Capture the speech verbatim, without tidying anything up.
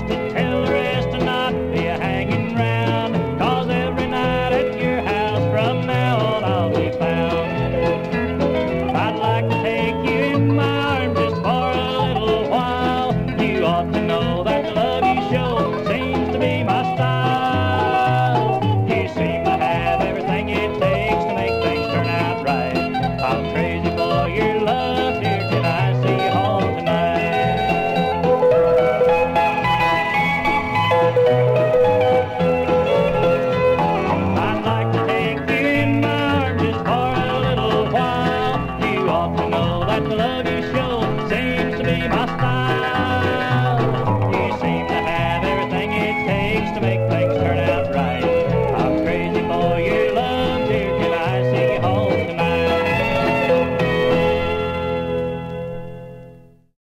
best to tell the rest to not be hanging round, 'cause every night at your house from now on I'll be found. I'd like to take you in my arms just for a little while. You ought to know that the love you show seems to be my style. You seem to have everything it takes to make things turn out right. I'm crazy for your love, dear. Can I see you home tonight?